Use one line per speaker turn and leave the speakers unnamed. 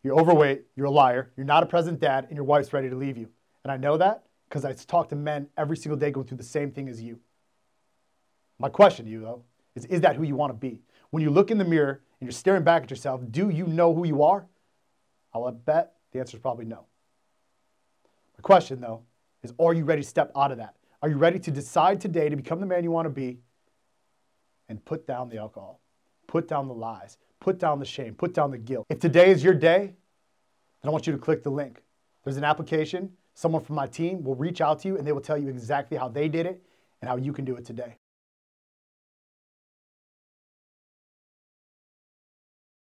you're overweight, you're a liar, you're not a present dad, and your wife's ready to leave you. And I know that because I talk to men every single day going through the same thing as you. My question to you, though, is that who you want to be? When you look in the mirror and you're staring back at yourself, do you know who you are? I'll bet the answer is probably no. My question, though, is are you ready to step out of that? Are you ready to decide today to become the man you want to be and put down the alcohol, put down the lies, put down the shame, put down the guilt? If today is your day, then I want you to click the link. There's an application. Someone from my team will reach out to you and they will tell you exactly how they did it and how you can do it today.